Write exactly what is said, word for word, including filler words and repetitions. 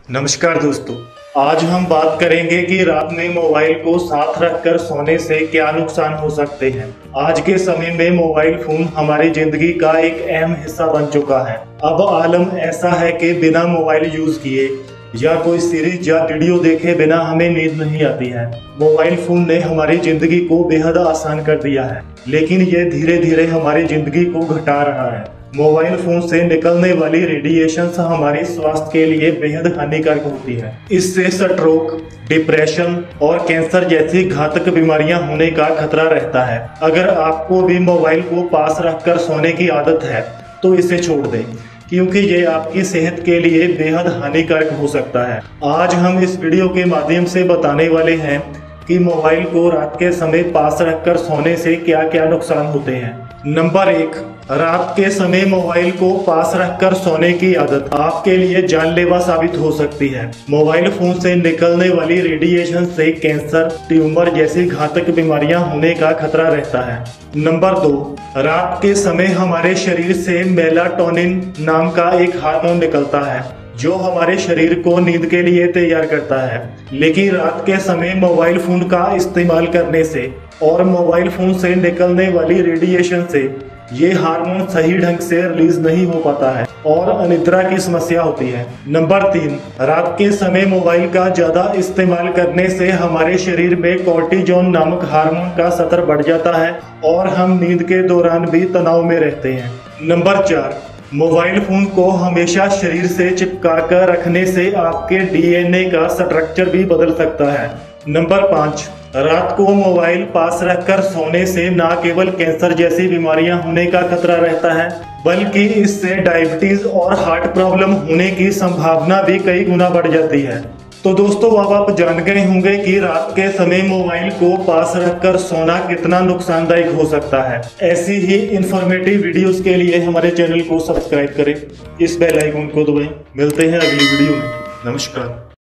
नमस्कार दोस्तों, आज हम बात करेंगे कि रात में मोबाइल को साथ रखकर सोने से क्या नुकसान हो सकते हैं। आज के समय में मोबाइल फोन हमारी जिंदगी का एक अहम हिस्सा बन चुका है। अब आलम ऐसा है कि बिना मोबाइल यूज किए या कोई सीरीज या वीडियो देखे बिना हमें नींद नहीं आती है। मोबाइल फोन ने हमारी जिंदगी को बेहद आसान कर दिया है, लेकिन ये धीरे धीरे हमारी जिंदगी को घटा रहा है। मोबाइल फोन से निकलने वाली रेडिएशन हमारे स्वास्थ्य के लिए बेहद हानिकारक होती है। इससे स्ट्रोक, डिप्रेशन और कैंसर जैसी घातक बीमारियां होने का खतरा रहता है। अगर आपको भी मोबाइल को पास रखकर सोने की आदत है तो इसे छोड़ दें, क्योंकि ये आपकी सेहत के लिए बेहद हानिकारक हो सकता है। आज हम इस वीडियो के माध्यम से बताने वाले हैं कि मोबाइल को रात के समय पास रखकर सोने से क्या क्या नुकसान होते हैं। नंबर एक, रात के समय मोबाइल को पास रखकर सोने की आदत आपके लिए जानलेवा साबित हो सकती है। मोबाइल फोन से निकलने वाली रेडिएशन से कैंसर, ट्यूमर जैसी घातक बीमारियां होने का खतरा रहता है। नंबर दो, रात के समय हमारे शरीर से मेलाटोनिन नाम का एक हार्मोन निकलता है जो हमारे शरीर को नींद के लिए तैयार करता है। लेकिन रात के समय मोबाइल फोन का इस्तेमाल करने से और मोबाइल फोन से निकलने वाली रेडिएशन से ये हार्मोन सही ढंग से रिलीज नहीं हो पाता है और अनिद्रा की समस्या होती है। नंबर तीन, रात के समय मोबाइल का ज्यादा इस्तेमाल करने से हमारे शरीर में कोर्टिजोन नामक हार्मोन का स्तर बढ़ जाता है और हम नींद के दौरान भी तनाव में रहते हैं। नंबर चार, मोबाइल फोन को हमेशा शरीर से चिपका कर रखने से आपके डीएनए का स्ट्रक्चर भी बदल सकता है। नंबर पाँच, रात को मोबाइल पास रखकर सोने से न केवल कैंसर जैसी बीमारियां होने का खतरा रहता है, बल्कि इससे डायबिटीज और हार्ट प्रॉब्लम होने की संभावना भी कई गुना बढ़ जाती है। तो दोस्तों, अब आप जान गए होंगे कि रात के समय मोबाइल को पास रखकर सोना कितना नुकसानदायक हो सकता है। ऐसी ही इंफॉर्मेटिव वीडियोस के लिए हमारे चैनल को सब्सक्राइब करें, इस बेल आइकन को दबाएं। मिलते हैं अगली वीडियो में। नमस्कार।